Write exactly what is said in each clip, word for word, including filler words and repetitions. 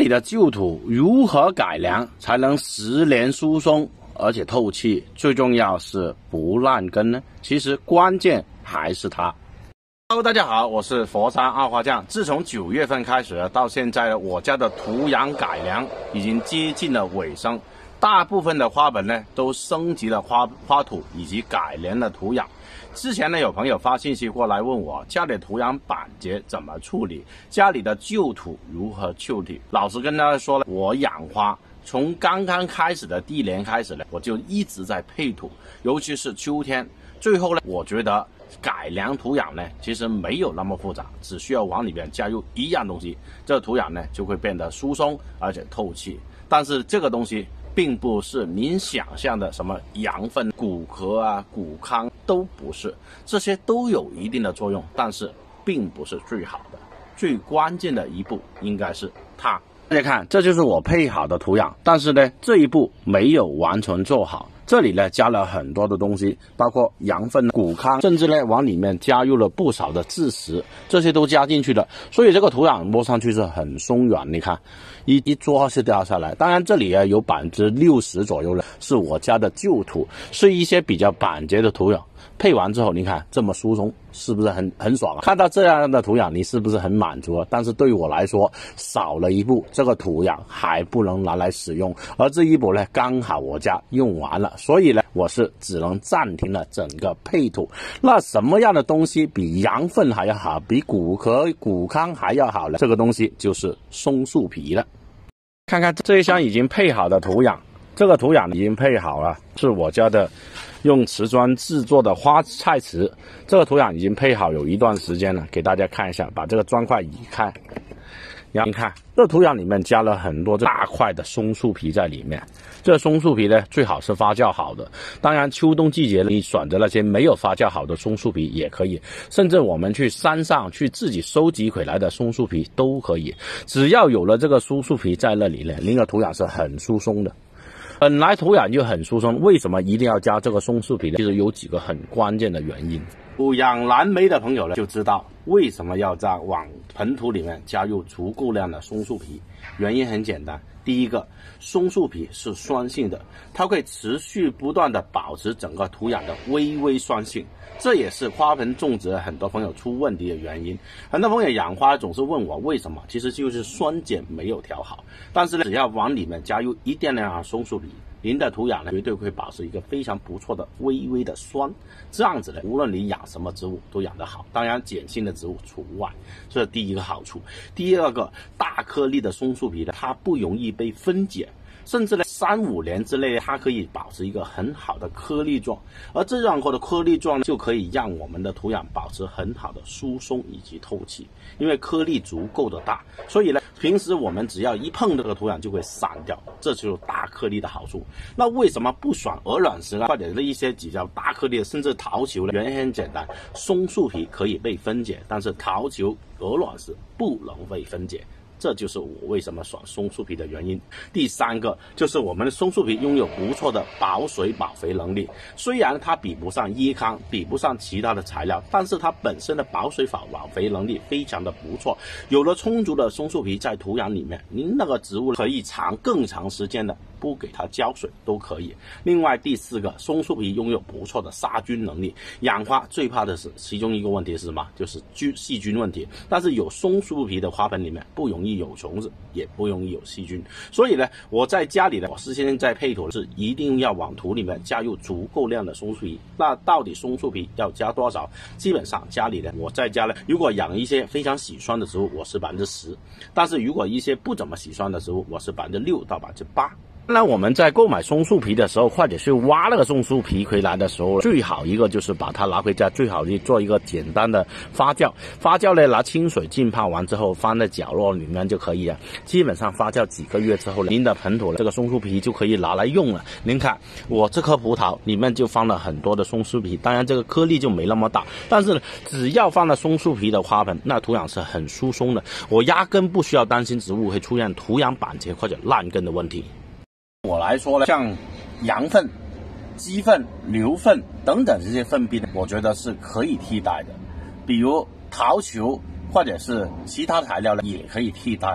里的旧土如何改良才能十年疏松而且透气？最重要是不烂根呢？其实关键还是它。Hello， 大家好，我是佛山二花匠。自从九月份开始到现在，我家的土壤改良已经接近了尾声，大部分的花盆呢都升级了花花土以及改良了土壤。之前呢有朋友发信息过来问我家里土壤板结怎么处理，家里的旧土如何处理。老实跟大家说了，我养花从刚刚开始的第一年开始呢，我就一直在配土，尤其是秋天。最后呢，我觉得改良土壤呢，其实没有那么复杂，只需要往里面加入一样东西，这土壤呢就会变得疏松而且透气。但是这个东西并不是您想象的什么羊粪、骨壳啊、骨糠，都不是，这些都有一定的作用，但是并不是最好的。最关键的一步应该是它。大家看，这就是我配好的土壤，但是呢，这一步没有完全做好。这里呢加了很多的东西，包括羊粪、骨糠，甚至呢往里面加入了不少的蛭石，这些都加进去了，所以这个土壤摸上去是很松软。你看，一一抓是掉下来。当然这里啊有百分之六十左右的是我家的旧土，是一些比较板结的土壤。配完之后，你看这么疏松，是不是很很爽啊？看到这样的土壤，你是不是很满足啊？但是对于我来说，少了一步，这个土壤还不能拿来使用，而这一步呢，刚好我家用完了，所以呢，我是只能暂停了整个配土。那什么样的东西比羊粪还要好，比骨壳、骨糠还要好呢？这个东西就是松树皮了。看看这一箱已经配好的土壤，这个土壤已经配好了，是我家的用瓷砖制作的花菜瓷。这个土壤已经配好有一段时间了，给大家看一下，把这个砖块移开。然后你看，这土壤里面加了很多大块的松树皮在里面。这松树皮呢，最好是发酵好的。当然，秋冬季节你选择那些没有发酵好的松树皮也可以，甚至我们去山上去自己收集回来的松树皮都可以。只要有了这个松树皮在那里呢，您的土壤是很疏松的。本来土壤就很疏松，为什么一定要加这个松树皮呢？其实有几个很关键的原因。有养蓝莓的朋友呢，就知道为什么要在往盆土里面加入足够量的松树皮。原因很简单，第一个，松树皮是酸性的，它会持续不断的保持整个土壤的微微酸性，这也是花盆种植很多朋友出问题的原因。很多朋友养花总是问我为什么，其实就是酸碱没有调好。但是呢，只要往里面加入一定量的松树皮，您的土壤呢绝对会保持一个非常不错的微微的酸，这样子呢，无论你养什么植物都养得好，当然碱性的植物除外，这是第一个好处。第二个，大颗粒的松树皮呢，它不容易被分解，甚至呢三五年之内它可以保持一个很好的颗粒状，而这样的颗粒状就可以让我们的土壤保持很好的疏松以及透气，因为颗粒足够的大，所以呢平时我们只要一碰这个土壤就会散掉，这就是大颗粒的好处。那为什么不选鹅卵石啊，或者是一些比较大颗粒甚至桃球呢？原因很简单，松树皮可以被分解，但是桃球、鹅卵石不能被分解，这就是我为什么选松树皮的原因。第三个就是我们的松树皮拥有不错的保水保肥能力，虽然它比不上椰糠，比不上其他的材料，但是它本身的保水保肥能力非常的不错。有了充足的松树皮在土壤里面，您那个植物可以长更长时间的不给它浇水都可以。另外第四个，松树皮拥有不错的杀菌能力。养花最怕的是其中一个问题是什么？就是菌细菌问题。但是有松树皮的花盆里面不容易有虫子，也不容易有细菌。所以呢，我在家里呢，我是现在配土是一定要往土里面加入足够量的松树皮。那到底松树皮要加多少？基本上家里呢，我在家呢，如果养一些非常喜酸的植物，我是百分之十；但是如果一些不怎么喜酸的植物，我是百分之六到百分之八。那我们在购买松树皮的时候，或者是挖那个松树皮回来的时候，最好一个就是把它拿回家，最好去做一个简单的发酵。发酵呢，拿清水浸泡完之后，放在角落里面就可以了。基本上发酵几个月之后，您的盆土这个松树皮就可以拿来用了。您看，我这颗葡萄里面就放了很多的松树皮，当然这个颗粒就没那么大，但是只要放了松树皮的花盆，那土壤是很疏松的，我压根不需要担心植物会出现土壤板结或者烂根的问题。我来说呢，像羊粪、鸡粪、牛粪等等这些粪便，我觉得是可以替代的。比如桃球或者是其他材料呢，也可以替代的。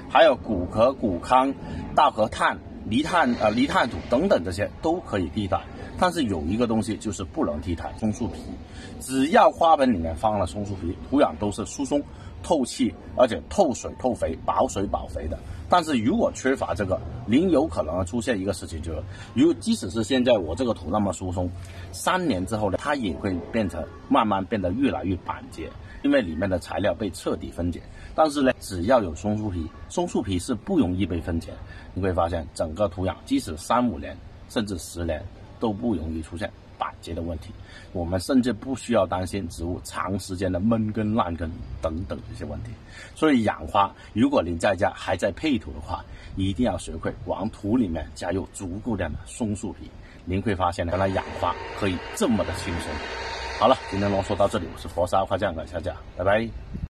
还有骨壳、骨糠、稻壳炭、泥炭呃泥炭土等等这些都可以替代。但是有一个东西就是不能替代，松树皮。只要花盆里面放了松树皮，土壤都是疏松、透气，而且透水透肥、保水保肥的。但是如果缺乏这个，您有可能出现一个事情，就是如即使是现在我这个土那么疏松，三年之后呢，它也会变成慢慢变得越来越板结，因为里面的材料被彻底分解。但是呢，只要有松树皮，松树皮是不容易被分解，你会发现整个土壤即使三五年甚至十年都不容易出现板结的问题。我们甚至不需要担心植物长时间的闷根烂根等等这些问题。所以养花，如果您在家还在配土的话，一定要学会往土里面加入足够量的松树皮，您会发现原来养花可以这么的轻松。好了，今天啰嗦到这里，我是佛山花匠葛小贾，拜拜。